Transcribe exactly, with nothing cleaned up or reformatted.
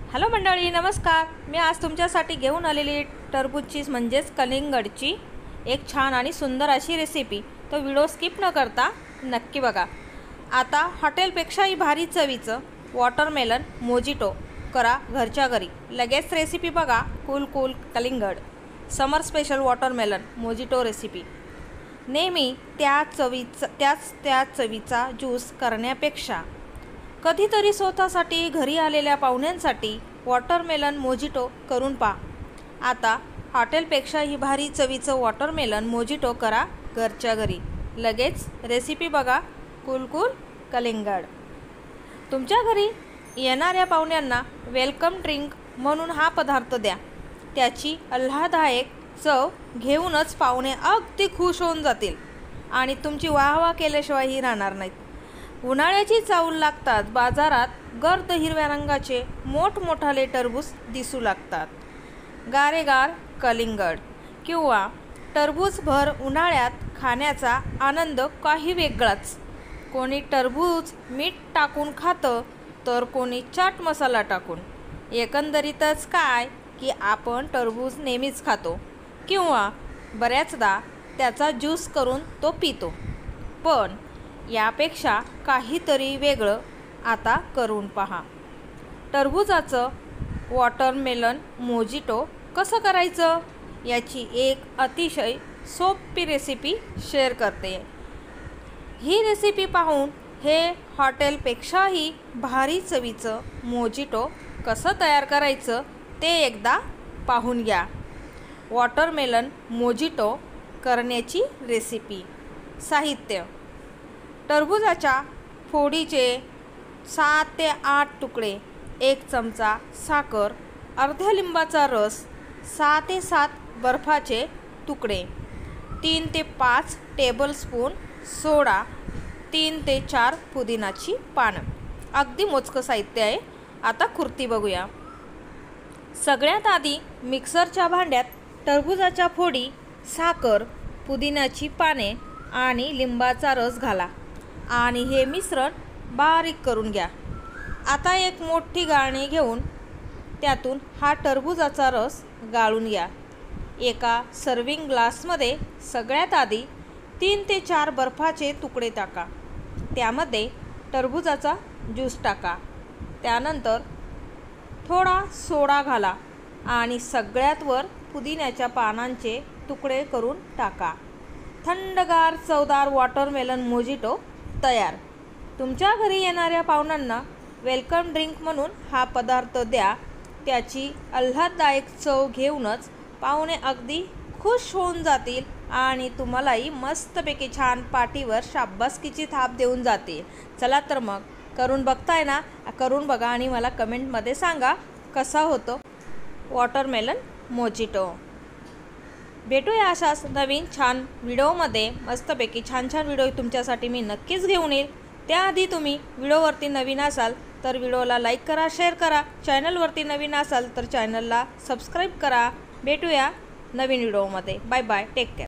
Hello मंडळी, नमस्कार। मी आज तुमच्यासाठी घेऊन आलेली टरबूजची म्हणजेच कलिंगडची एक छान आणि सुंदर अशी रेसिपी। तो व्हिडिओ स्किप न करता नक्की बघा। आता हॉटेलपेक्षाही भारी चवीचं वॉटरमेलन मोजिटो करा घरच्या घरी। लगेच रेसिपी बघा। कूल कूल कलिंगड summer special watermelon mojito recipe. नेहमी त्या चवीचा त्याच त्या चवीचा ज्यूस करण्यापेक्षा कधीतरी स्वतःसाठी घरी आलेल्या पाहुण्यांसाठी वॉटरमेलन मोजिटो करून पहा। आता हॉटेलपेक्षाही भारी चवीचं वॉटरमेलन मोजिटो करा घरच्या घरी। लगेच रेसिपी बघा। कूल कूल कलिंगड। तुमच्या घरी येणाऱ्या पाहुण्यांना वेलकम ड्रिंक म्हणून हा पदार्थ द्या। त्याची आल्हाददायक चव घेऊनच पाहुणे अगदी खुश होऊन जातील आणि तुमची वाहवा केल्याशिवायही राहणार नाहीत। उन्हाळ्याची चाहूल लागतात बाजारात गर्द हिरव्या रंगाचे मोठमोठाले टरबूज दिसू लागतात। गारेगार कलिंगड किंवा टरबूज भर उन्हाळ्यात खाण्याचा आनंद काही वेगळाच। कोणी टरबूज मीठ टाकून खातं तर कोणी चाट मसाला टाकून। एकंदरीतच काय की आपण टरबूज नेहमीच खातो किंवा बऱ्याचदा त्याचा ज्यूस करून तो पितो, पण यापेक्षा काहीतरी वेगळं आता करून पहा। टरबूजाचं वॉटरमेलन मोजिटो कसं करायचं याची एक अतिशय सोपी रेसिपी शेअर करते। ही रेसिपी पाहून हे हॉटेलपेक्षाही भारी चवीचं मोजिटो कसं तयार करायचं ते एकदा पाहून घ्या। वॉटरमेलन मोजिटो करण्याची रेसिपी। साहित्य: टरबूजाच्या फोडीचे सात ते आठ तुकडे, एक चमचा साखर, अर्ध्या लिंबाचा रस, सहा ते सात बर्फाचे तुकडे, तीन ते पाच टेबलस्पून सोडा, तीन ते चार पुदिनाची पानं। अगदी मोजकं साहित्य आहे। आता कृती बघूया। सगळ्यात आधी मिक्सरच्या भांड्यात टरबूजाच्या फोडी, साखर, पुदिनाची पाने आणि लिंबाचा रस घाला आणि हे मिश्रण बारीक करून घ्या। आता एक मोठी गाळणी घेऊन त्यातून हा टरबूजाचा रस गाळून घ्या। एका सर्विंग ग्लासमध्ये सगळ्यात आधी तीन ते चार बर्फाचे तुकडे टाका, त्यामध्ये टरबूजाचा ज्यूस टाका, त्यानंतर थोडा सोडा घाला आणि सगळ्यात वर पुदिन्याच्या पानांचे तुकडे करून टाका। थंडगार चवदार वॉटरमेलन मोजिटो तयार। तुमच्या घरी येणाऱ्या पाहुण्यांना वेलकम ड्रिंक म्हणून हा पदार्थ द्या। त्याची आल्हाददायक चव घेऊनच पाहुणे अगदी खुश होऊन जातील आणि तुम्हालाही मस्तपैकी छान पाटीवर शाबासकीची थाप देऊन जातील। चला तर मग करून बघताय ना, करून बघा आणि मला कमेंटमध्ये सांगा कसा होतो वॉटरमेलन मोजिटो। भेटूया अशाच नवीन छान व्हिडिओमध्ये। मस्तपैकी छान छान व्हिडिओ तुमच्यासाठी मी नक्कीच घेऊन येईल। त्याआधी तुम्ही व्हिडिओवरती नवीन असाल तर व्हिडिओला लाईक करा, शेअर करा। चॅनलवरती नवीन असाल तर चॅनलला सबस्क्राईब करा। भेटूया नवीन व्हिडिओमध्ये। Bye bye, take care.